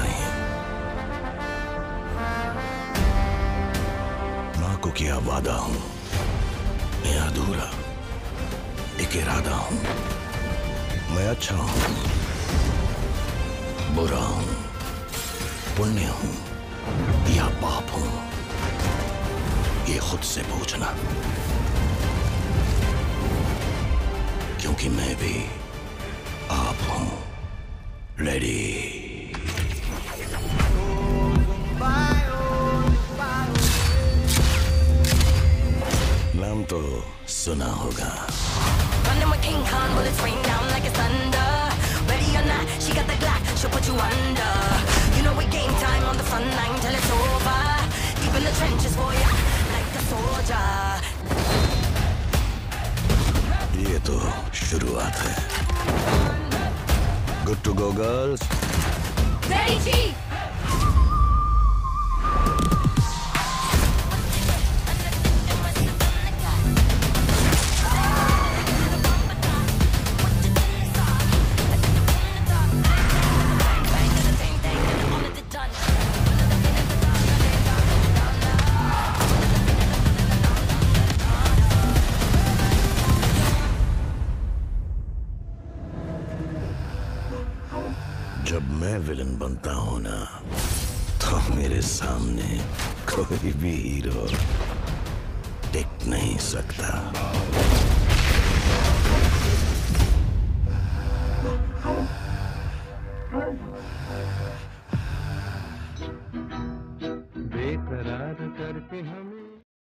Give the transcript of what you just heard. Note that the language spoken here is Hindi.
नहीं। मां को किया वादा हूं, मैं अधूरा एक इरादा हूं। मैं अच्छा हूं, बुरा हूं, पुण्य हूं या पाप हूं, ये खुद से पूछना, क्योंकि मैं भी आप हूं। रेडी? नाम तो सुना होगा। Running with King Khan, bullets rain down like it's thunder. Ready or not, she got the Glock, she'll put you under. You know it game time on the front line till it's over. Deep in the trenches for ya, like a soldier. ये तो शुरुआत है। Good to go, girls. Ready, Chief. जब मैं विलन बनता हूं ना, तो मेरे सामने कोई भी हीरो टिक नहीं सकता। बेकरार करके हमें